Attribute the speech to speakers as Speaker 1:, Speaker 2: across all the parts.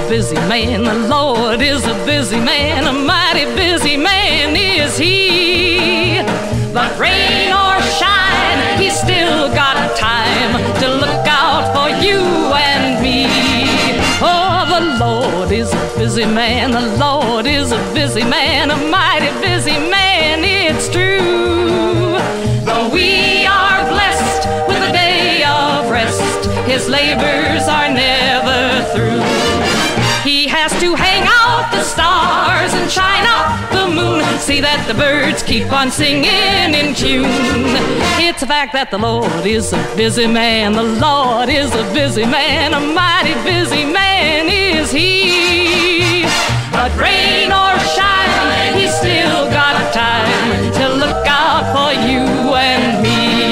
Speaker 1: busy man. The Lord is a busy man. A mighty busy man is he. But rain or shine, he's still got time to look out for you and me. Oh, the Lord is a busy man. The Lord is a busy man. A mighty busy man, it's true. Though we are blessed with a day of rest, his labors are never through. He has to hang out the stars and shine out the moon, see that the birds keep on singing in tune. It's a fact that the Lord is a busy man. The Lord is a busy man. A mighty busy man is he. But rain or shine, he's still got time to look out for you and me.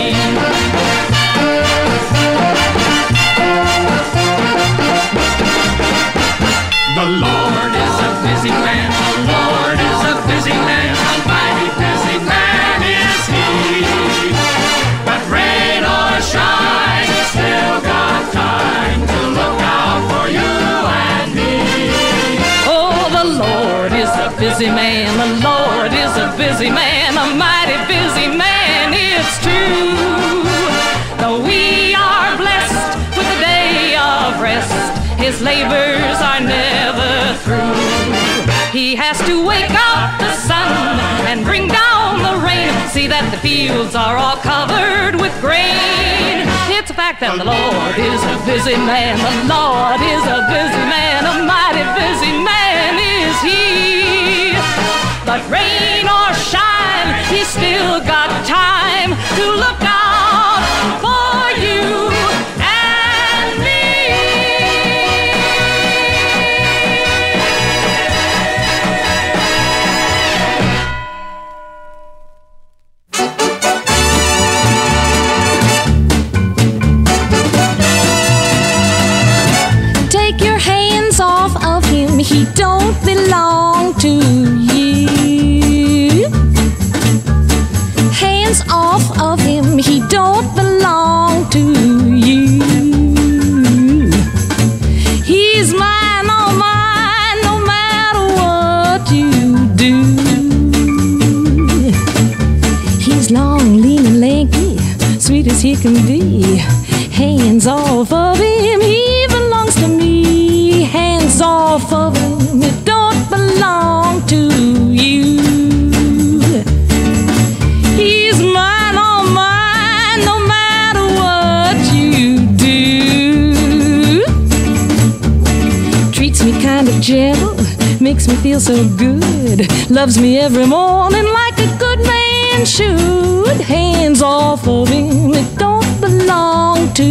Speaker 2: The Lord is a busy man. The Lord is a busy man. A mighty busy man is he. But rain or shine, he's still got time to look out for you and me.
Speaker 1: Oh, the Lord is a busy man. The Lord is a busy man. A mighty busy man, it's true. Though we are blessed with a day of rest, his labors are never through. He has to wake up the sun and bring down the rain, see that the fields are all covered with grain. It's a fact that the Lord is a busy man. The Lord is a busy man. A mighty busy man is he. But rain or shine, he's still got time to look out for you and me.
Speaker 3: Take your hands off of him, he don't belong to you. Hands off of him, he don't belong to you. He's mine, all mine, no matter what you do. He's long, lean and lanky, sweet as he can be. Hands off of him, he belongs to me. Hands off of him, it don't belong to you. He's mine, all mine, no matter what you do. Treats me kind of gentle, makes me feel so good. Loves me every morning like a good man should. Hands off of him, it don't belong to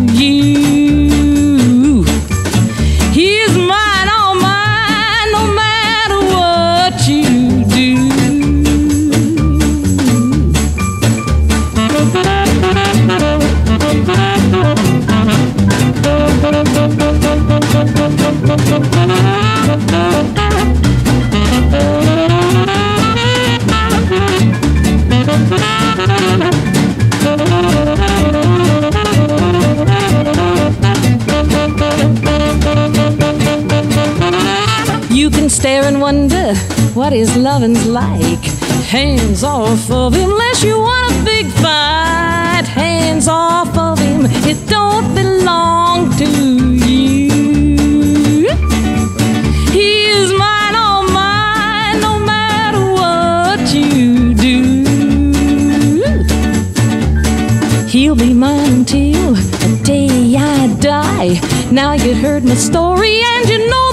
Speaker 3: you. He's mine, all mine, no matter what you do. You can stare and wonder what his loving's like. Hands off of him, unless you want a big fight. Hands off of him, it don't belong to you. He is mine, all mine, no matter what you do. He'll be mine until the day I die. Now you heard my story and you know